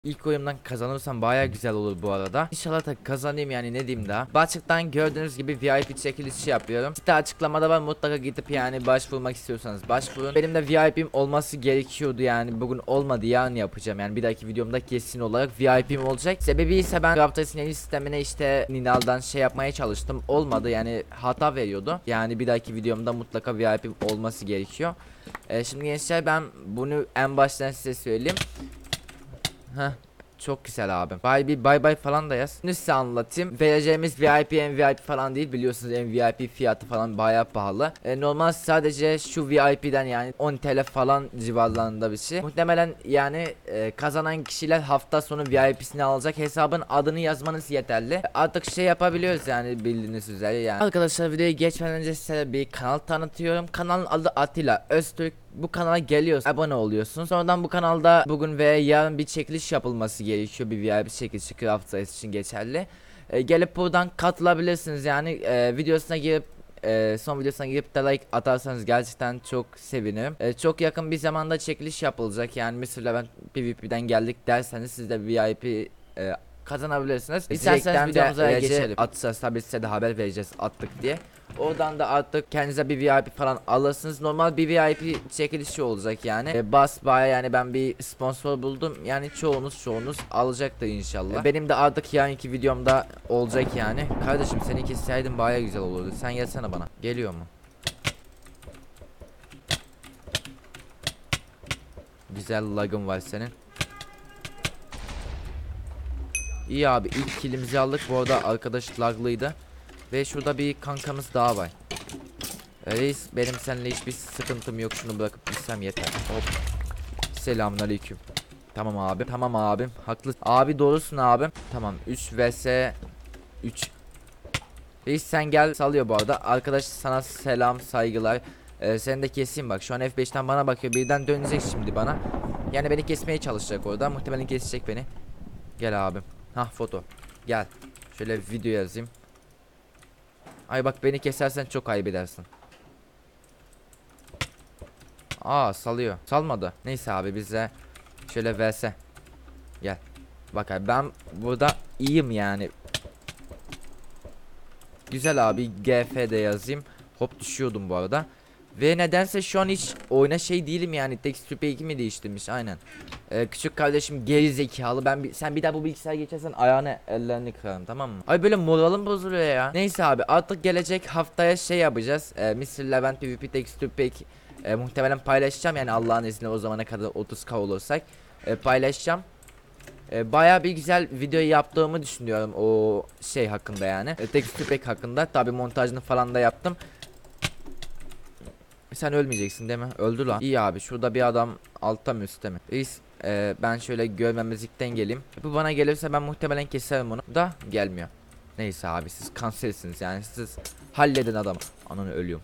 İlk oyundan kazanırsam baya güzel olur bu arada. İnşallah da kazanayım, yani ne diyeyim daha. Başlıktan gördüğünüz gibi VIP çekilişi yapıyorum. Site açıklamada var, mutlaka gidip yani başvurmak istiyorsanız başvurun. Benim de VIP'm olması gerekiyordu, yani bugün olmadı, yarın yapacağım. Yani bir dahaki videomda kesin olarak VIP'm olacak. Sebebi ise ben Craft'ın yeni sistemine işte Ninal'dan şey yapmaya çalıştım. Olmadı, yani hata veriyordu. Yani bir dahaki videomda mutlaka VIP'm olması gerekiyor. Şimdi gençler, ben bunu en baştan size söyleyeyim. Heh, çok güzel abi. Bay bay falan da yaz. Şimdi size anlatayım. Vereceğimiz VIP MVP falan değil, biliyorsunuz MVP fiyatı falan bayağı pahalı. Normal sadece şu VIP'den yani 10 TL falan civarlarında bir şey. Muhtemelen yani kazanan kişiler hafta sonu VIP'sini alacak. Hesabın adını yazmanız yeterli. Artık şey yapabiliyoruz yani, bildiğiniz üzere yani. Arkadaşlar, videoya geçmeden önce size bir kanal tanıtıyorum. Kanalın adı Atilla Öztürk. Bu kanala geliyorsunuz, abone oluyorsunuz. Sonradan bu kanalda bugün ve yarın bir çekiliş yapılması gerekiyor. Bir VIP çekilişi Craft Size için geçerli. Gelip buradan katılabilirsiniz. Yani videosuna girip son videosuna girip de like atarsanız gerçekten çok sevinirim. Çok yakın bir zamanda çekiliş yapılacak. Yani mesela ben PvP'den geldik derseniz siz de VIP kazanabilirsiniz. İsterseniz videomuza geçelim. Atacağız tabii, size de haber vereceğiz attık diye. Oradan da artık kendinize bir VIP falan alırsınız. Normal bir VIP çekilişi olacak yani. Bas baya yani, ben bir sponsor buldum. Yani çoğunuz alacaktır inşallah. Benim de artık yarınki videomda olacak yani. Kardeşim, seni kesseydin baya güzel olurdu. Sen gelsene bana. Geliyor mu? Güzel lagın var senin. İyi abi, ilk killimizi aldık. Bu arada arkadaş laglıydı. Ve şurada bir kankamız daha var. Reis, benim seninle hiçbir sıkıntım yok, şunu bırakıp gitsem yeter. Hop. Selamünaleyküm. Tamam abi, tamam abim, haklı abi, doğrusun abim. Tamam, 3 vs 3. Reis sen gel, salıyor bu arada. Arkadaş sana selam saygılar. Seni de keseyim, bak şu an F5'ten bana bakıyor, birden dönecek şimdi bana. Yani beni kesmeye çalışacak orada, muhtemelen kesecek beni. Gel abim. Hah, foto. Gel. Şöyle video yazayım. Ay bak, beni kesersen çok kaybedersin. Aa, salıyor. Salmadı. Neyse abi, bize şöyle vs. Gel. Bak abi, ben burada iyiyim yani. Güzel abi, GF'de yazayım. Hop, düşüyordum bu arada. Ve nedense şu an hiç oyuna şey değilim yani. Texture Pack'i mi değiştirmiş, aynen. Küçük kardeşim geri zekalı. Sen bir daha bu bilgisayar geçersen ayağını ellerini kırarım, tamam mı? Ay, böyle moralim bozuluyor ya. Neyse abi, artık gelecek haftaya şey yapacağız. Mr. Levent PvP Texture Pack muhtemelen paylaşacağım yani, Allah'ın izniyle o zamana kadar 30k olursak paylaşacağım. Baya bir güzel video yaptığımı düşünüyorum o şey hakkında yani. Texture Pack hakkında. Tabi montajını falan da yaptım. Sen ölmeyeceksin değil mi? Öldü lan. İyi abi, şurada bir adam altta mı üstte mi? Reis, ben şöyle görmemezlikten geleyim. Bu bana gelirse ben muhtemelen keserim onu. Da gelmiyor. Neyse abi, siz kansersiniz yani, siz halledin adamı. Ananı, ölüyorum.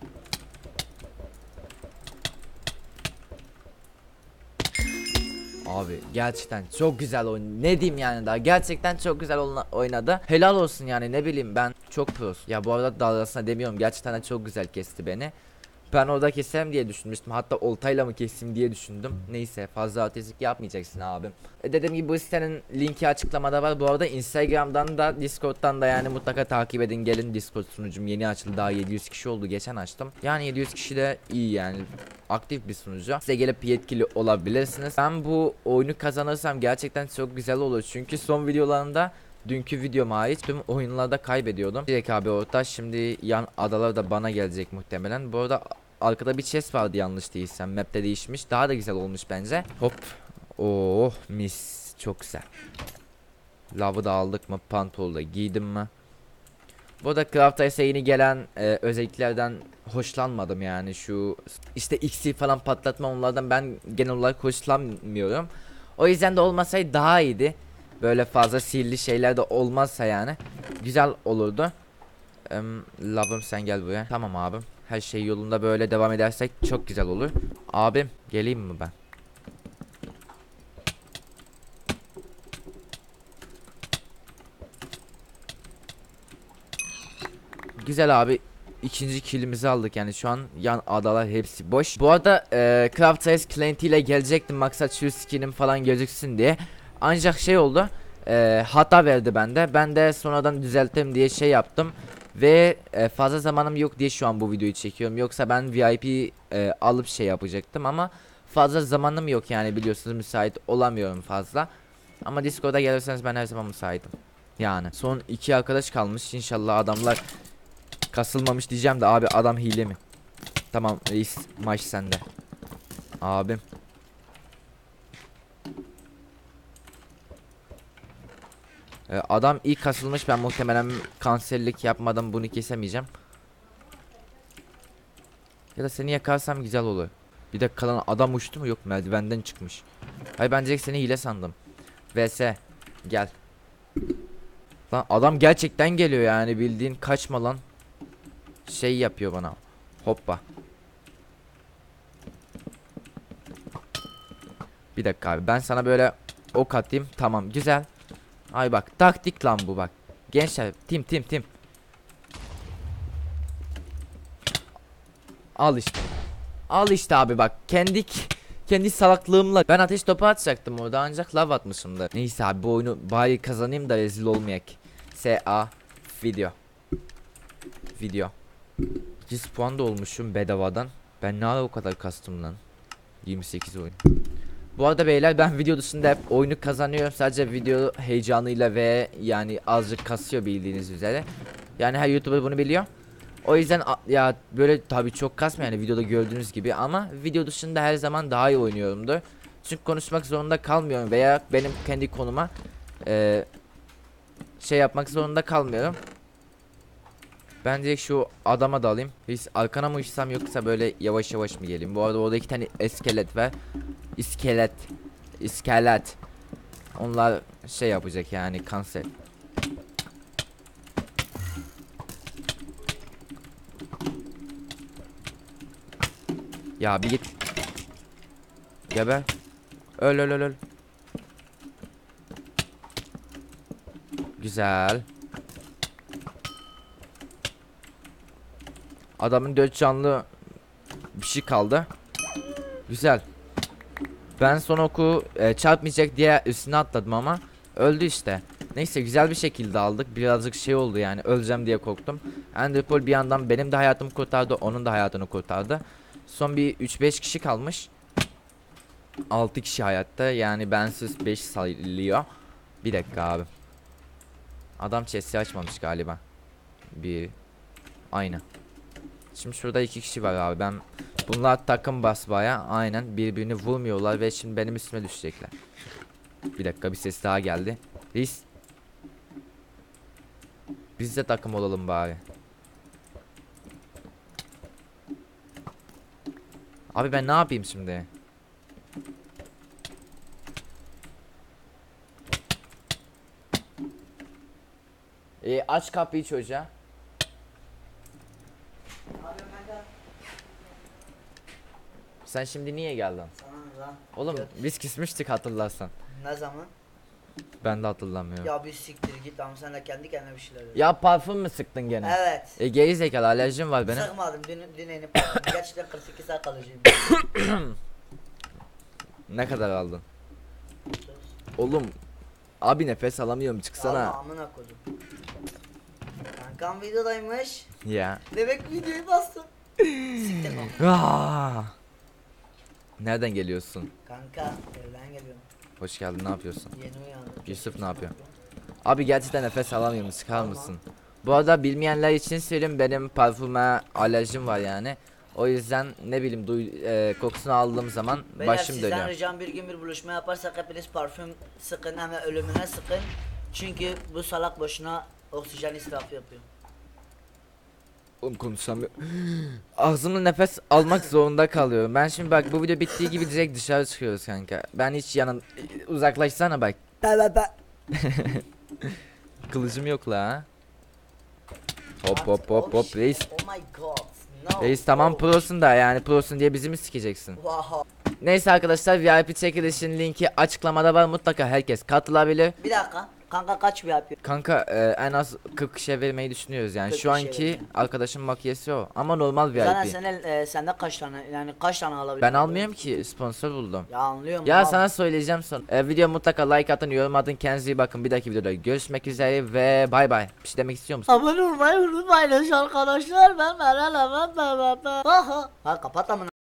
Abi gerçekten çok güzel oyun. Ne diyeyim yani, daha gerçekten çok güzel oynadı. Helal olsun yani, ne bileyim, ben çok pros. Ya bu arada dalgasına demiyorum, gerçekten de çok güzel kesti beni. Ben orada keserim diye düşünmüştüm. Hatta oltayla mı keseyim diye düşündüm. Neyse, fazla artistlik yapmayacaksın abim. Dediğim gibi bu sitenin linki açıklamada var. Bu arada Instagram'dan da Discord'dan da yani mutlaka takip edin. Gelin, Discord sunucum yeni açıldı. Daha 700 kişi oldu. Geçen açtım. Yani 700 kişi de iyi yani. Aktif bir sunucu. Size gelip yetkili olabilirsiniz. Ben bu oyunu kazanırsam gerçekten çok güzel olur. Çünkü son videolarında, dünkü videoma ait, tüm oyunlarda kaybediyordum. Direkt abi orta, şimdi yan adalar da bana gelecek muhtemelen. Bu arada arkada bir chest vardı yanlış değilsem. Map'te değişmiş. Daha da güzel olmuş bence. Hop. Oh mis. Çok güzel. Lavı da aldık mı? Pantolonu da giydim mi? Bu arada Craft yeni gelen özelliklerden hoşlanmadım yani, şu işte X'i falan patlatma, onlardan ben genel olarak hoşlanmıyorum. O yüzden de olmasaydı daha iyiydi. Böyle fazla sihirli şeyler de olmazsa yani güzel olurdu. Love'ım sen gel buraya. Tamam abim. Her şey yolunda, böyle devam edersek çok güzel olur. Abim, geleyim mi ben? Güzel abi. İkinci killimizi aldık yani, şu an yan adalar hepsi boş. Bu arada Craft Size Client ile gelecektim, maksat şu skinim falan gözüksün diye. Ancak şey oldu. Hata verdi bende. Ben de sonradan düzelttim diye şey yaptım. Ve fazla zamanım yok diye şu an bu videoyu çekiyorum. Yoksa ben VIP alıp şey yapacaktım ama fazla zamanım yok yani, biliyorsunuz müsait olamıyorum fazla. Ama Discord'a gelirseniz ben her zaman müsaitim. Yani son 2 arkadaş kalmış. İnşallah adamlar kasılmamış diyeceğim de abi, adam hile mi? Tamam reis, maç sende. Abim. Adam ilk kasılmış, ben muhtemelen kanserlik yapmadan bunu kesemeyeceğim. Ya da seni yakarsam güzel olur. Bir de kalan adam uçtu mu? Yok, merdivenden çıkmış. Hayır, ben direkt seni hile sandım. VS gel. Lan adam gerçekten geliyor yani, bildiğin kaçma lan. Şey yapıyor bana. Hoppa. Bir dakika abi, ben sana böyle ok atayım, tamam güzel. Ay bak, taktik lan bu bak. Gençler, tim. Al işte. Al işte abi bak, kendi salaklığımla ben ateş topu atacaktım orada, ancak lav atmışımdır. Neyse abi, bu oyunu bari kazanayım da rezil olmayak. SA video 2 puan da olmuşum bedavadan. Ben ne ara o kadar kastım lan. 28 oyun. Bu arada beyler, ben video dışında hep oyunu kazanıyorum. Sadece video heyecanıyla ve yani azıcık kasıyor bildiğiniz üzere. Yani her YouTuber bunu biliyor. O yüzden ya böyle tabii çok kasmıyor yani, videoda gördüğünüz gibi, ama video dışında her zaman daha iyi oynuyorumdur. Çünkü konuşmak zorunda kalmıyorum veya benim kendi konuma şey yapmak zorunda kalmıyorum. Ben direkt şu adama da alayım. Biz arkana mı uçsam yoksa böyle yavaş yavaş mı geleyim? Bu arada orada 2 tane iskelet var. İskelet. Onlar şey yapacak yani, kanser. Ya bir git. Geber. Öl. Güzel. Adamın 4 canlı bir şey kaldı. Güzel. Ben son oku çarpmayacak diye üstüne atladım ama öldü işte. Neyse, güzel bir şekilde aldık. Birazcık şey oldu yani, öleceğim diye korktum. Enderpearl bir yandan benim de hayatımı kurtardı, onun da hayatını kurtardı. Son bir 3-5 kişi kalmış. 6 kişi hayatta yani, bensiz 5 sayılıyor. Bir dakika abi. Adam chest'i açmamış galiba. Bir. Aynı. Şimdi şurada 2 kişi var abi. Ben bunlar takım basbaya, aynen birbirini vurmuyorlar ve şimdi benim üstüme düşecekler. Bir dakika, bir ses daha geldi. Biz de takım olalım bari. Abi ben ne yapayım şimdi? Aç kapıyı çocuğa. Sen şimdi niye geldin? Sana lan. Oğlum Göt. biz küsmüştük, hatırlarsan. Ne zaman? Ben de hatırlamıyorum. Ya bir siktir git ama sen de kendi kendine bir şeyler dedin. Ya parfüm mü sıktın gene? Evet. Geri zekalı, alerjim var benim. Sıkmadım dün enip gerçekten 42 saat kalıcıyım. Ne kadar aldın? Oğlum abi, nefes alamıyorum, çıksana. Allah amına koydum. Kankam videodaymış. Ya. Bebek videoyu bastım. Siktir lan. Nereden geliyorsun? Kanka evden geliyorum. Hoş geldin, ne yapıyorsun? Yeni uyandım. Yusuf ne yapıyor? Abi gerçekten nefes alamıyorum, çıkar mısın? Bu arada bilmeyenler için söyleyeyim, benim parfüme alerjim var yani. O yüzden ne bileyim, kokusunu aldığım zaman Beyler başım sizden dönüyor. ricam, bir gün bir buluşma yaparsak hepiniz parfüm sıkın, hemen ölümüne sıkın. Çünkü bu salak boşuna oksijen israfı yapıyor. Oğlum konuşamıyorum. Ağzımla nefes almak zorunda kalıyorum. Ben şimdi bak, bu video bittiği gibi direkt dışarı çıkıyoruz kanka. Ben hiç uzaklaşsana bak. Be. Kılıcım yok la. Ha. Hop reis. Oh my god. No. Reis tamam, Oh. prosun da yani, prosun diye bizi mi sikeceksin? Wow. Neyse arkadaşlar, VIP çekilişin linki açıklamada var, mutlaka herkes katılabilir. Bir dakika. Kanka kaç VIP? Kanka en az 40 kişiye vermeyi düşünüyoruz yani. 40 Şu kişiye anki vereceğim. arkadaşım makiyesi o. Ama normal Zaten VIP. sende kaç tane yani kaç tane alabiliyorsun? Ben almıyorum ki, sponsor buldum. Ya anlıyorum. Ya al. sana söyleyeceğim son. Video mutlaka like atın, yorum atın, kendinize iyi bakın. Bir dahaki videoda görüşmek üzere ve bay bay. Bir şey demek istiyor musun? Abone olmayı unutmayın arkadaşlar. Ben Meral. Ha kapat amına.